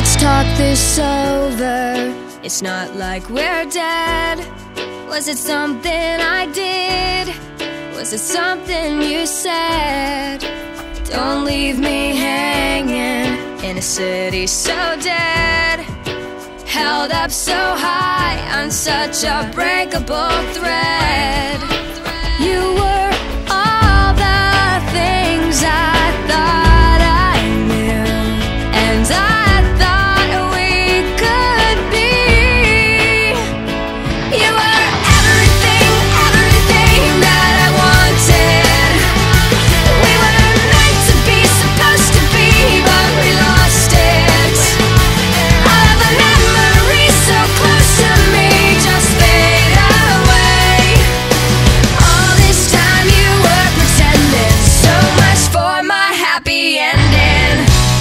Let's talk this over. It's not like we're dead. Was it something I did? Was it something you said? Don't leave me hanging in a city so dead, held up so high on such a breakable thread. You were all the things I thought I knew, and I thought we could be. You were everything, everything that I wanted. We were meant to be, supposed to be, but we lost it. All of the memories so close to me just fade away. All this time you were pretending, so much for my happy ending.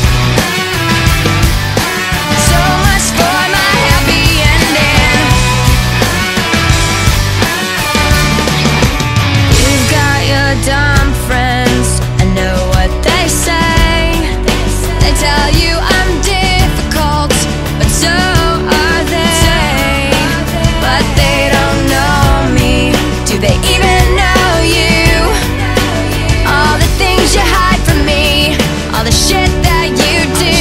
So much for my happy ending. You've got your dumb friends, I know what they say. They tell you I'm difficult, but so are they. But they don't know me, do they even know you? All the things you hide from me, all the shit that you do.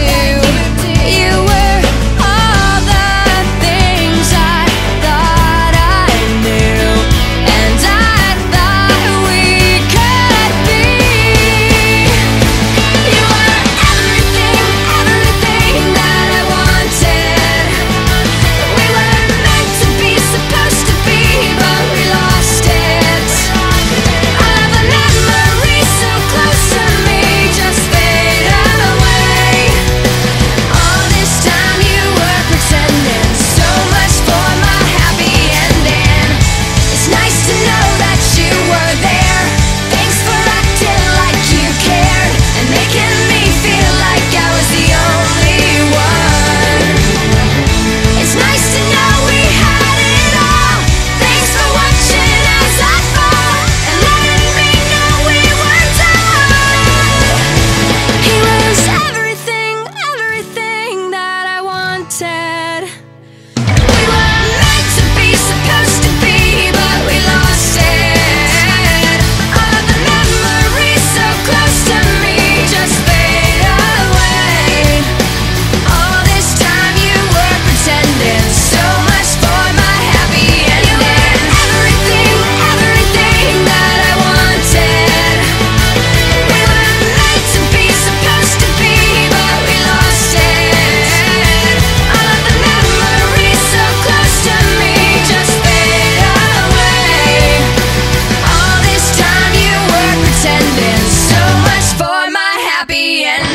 You were all the things I thought I knew, and I thought we could be. You were everything, everything that I wanted. We were meant to be, supposed to be, but we lost it. All of the memories so close to me just fade away. All this time you were pretending, so much for my happy ending. It's nice to know that you were there. Thanks for acting like you cared and making me feel like I was the only one. It's nice to know we had it all. Thanks for watching as I fall and letting me know we were done. He was everything, everything that I wanted. We were meant to be, supposed to be, but we lost it. All of the memories so close to me just fade away. All this time you were pretending, so much for my happy ending. You were everything, everything that I wanted. We were meant to be, supposed to be, but we lost it. All of the memories so close to me just fade away. All this time you were pretending, so much for my happy ending.